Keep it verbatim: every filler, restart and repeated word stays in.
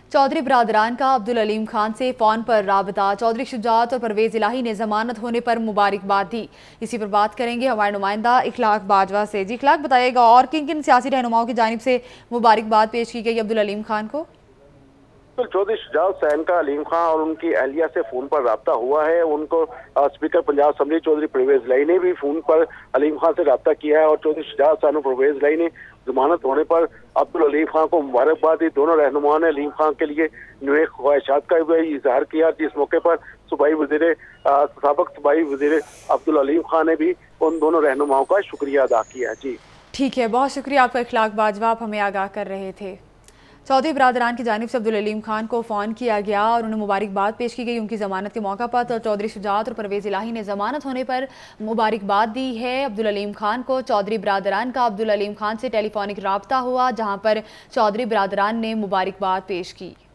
चौधरी बरादरान का अब्दुल अलीम खान से फ़ोन पर राबता। चौधरी शुजात और परवेज़ इलाही ने ज़मानत होने पर मुबारकबाद दी। इसी पर बात करेंगे हमारे नुमाइंदा इखलाक बाजवा से। जी इखलाक, बताइएगा और किन किन सियासी रहनुमाओं की जानिब से मुबारकबाद पेश की गई अब्दुल अलीम खान को? तो चौधरी शुजात हुसैन का अलीम खान और उनकी अहलिया से फोन पर राब्ता हुआ है। उनको स्पीकर पंजाब असम्बली चौधरी परवेज़ इलाही ने भी फोन पर अलीम खान से राब्ता किया है और चौधरी शुजात हुसैन और परवेज़ इलाही ने जमानत होने पर अब्दुल अलीम खान को मुबारकबाद दी। दोनों रहनुमाओं ने अलीम खान के लिए नेक ख्वाहिशात का भी इजहार किया, जिस मौके पर सूबाई वज़ीर साबिक सूबाई वज़ीर अब्दुल अलीम खान ने भी उन दोनों रहनुमाओं का शुक्रिया अदा किया। जी ठीक है, बहुत शुक्रिया आपका इखलाक बाजवा, आप हमें आगाह कर रहे थे। चौधरी बरादरान की जानिब से अब्दुल अलीम खान को फ़ोन किया गया और उन्हें मुबारकबाद पेश की गई उनकी ज़मानत के मौका पर। तो चौधरी शुजात और परवेज़ इलाही ने ज़मानत होने पर मुबारकबाद दी है अब्दुल अलीम खान को। चौधरी बरादरान का अब्दुल अलीम खान से टेलीफोनिक राब्ता हुआ, जहाँ पर चौधरी बरादरान ने मुबारकबाद पेश की।